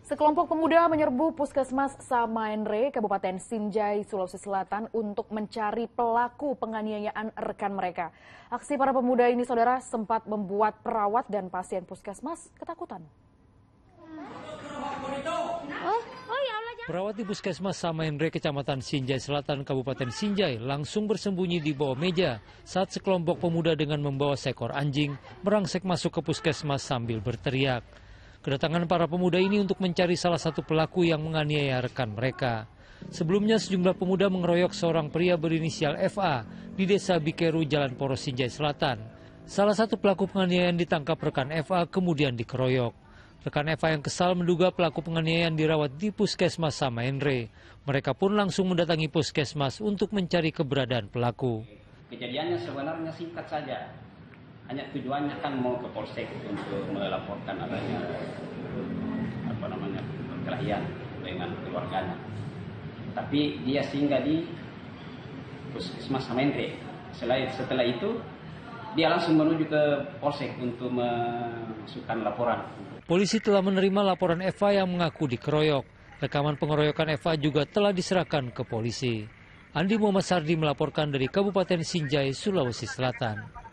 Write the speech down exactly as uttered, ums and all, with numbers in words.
Sekelompok pemuda menyerbu Puskesmas Samaenre, Kabupaten Sinjai, Sulawesi Selatan untuk mencari pelaku penganiayaan rekan mereka. Aksi para pemuda ini, saudara, sempat membuat perawat dan pasien puskesmas ketakutan. Perawat di Puskesmas Samaenre, Kecamatan Sinjai Selatan, Kabupaten Sinjai, langsung bersembunyi di bawah meja saat sekelompok pemuda dengan membawa seekor anjing merangsek masuk ke puskesmas sambil berteriak. Kedatangan para pemuda ini untuk mencari salah satu pelaku yang menganiaya rekan mereka. Sebelumnya sejumlah pemuda mengeroyok seorang pria berinisial F A di Desa Bikeru, Jalan Poros, Sinjai Selatan. Salah satu pelaku penganiayaan ditangkap rekan F A kemudian dikeroyok. Rekan F A yang kesal menduga pelaku penganiayaan dirawat di Puskesmas Samaenre. Mereka pun langsung mendatangi puskesmas untuk mencari keberadaan pelaku. Kejadiannya sebenarnya singkat saja. Hanya tujuannya kan mau ke polsek untuk melaporkan adanya apa namanya perkelahian dengan keluarganya. Tapi dia singgah di Puskesmas Samaenre. Selain setelah itu dia langsung menuju ke polsek untuk memasukkan laporan. Polisi telah menerima laporan F A yang mengaku dikeroyok. Rekaman pengeroyokan F A juga telah diserahkan ke polisi. Andi Muhammad Sardi melaporkan dari Kabupaten Sinjai, Sulawesi Selatan.